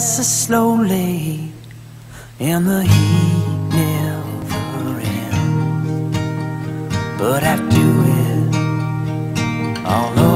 passes slowly and the heat never ends, but I do it all over